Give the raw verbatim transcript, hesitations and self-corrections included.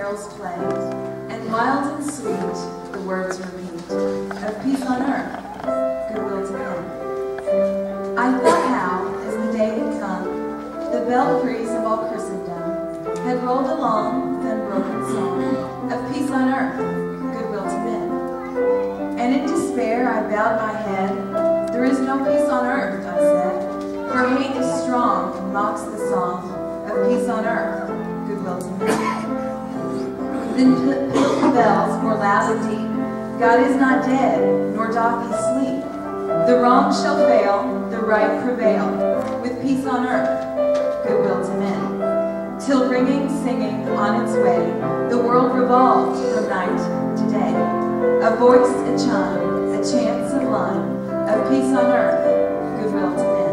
carols play, and wild and sweet the words repeat, of peace on earth, goodwill to men. I thought how, as the day had come, the belfries of all Christendom had rolled along with unbroken song of peace on earth, goodwill to men. And in despair I bowed my head. There is no peace on earth, I said, for hate is strong and mocks the song of peace on earth, goodwill to men. Then pealed the bells more loud and deep. God is not dead, nor doth he sleep. The wrong shall fail, the right prevail, with peace on earth, goodwill to men. Till ringing, singing on its way, the world revolves from night to day. A voice, a chime, a chance of line, of peace on earth, goodwill to men.